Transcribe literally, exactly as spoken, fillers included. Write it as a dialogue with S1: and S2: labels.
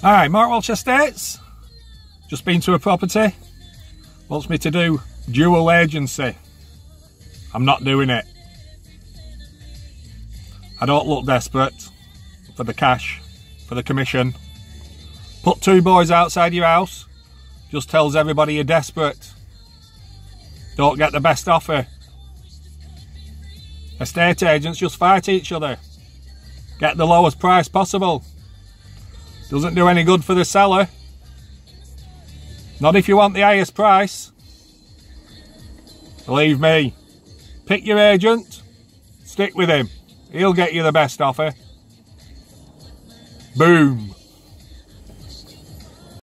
S1: Hi, Mark Walsh Estates. Just been to a property. Wants me to do dual agency. I'm not doing it. I don't look desperate for the cash, for the commission. Put two boys outside your house just tells everybody you're desperate. Don't get the best offer. Estate agents just fight each other. Get the lowest price possible. Doesn't do any good for the seller. Not if you want the highest price. Believe me. Pick your agent. Stick with him. He'll get you the best offer. Boom.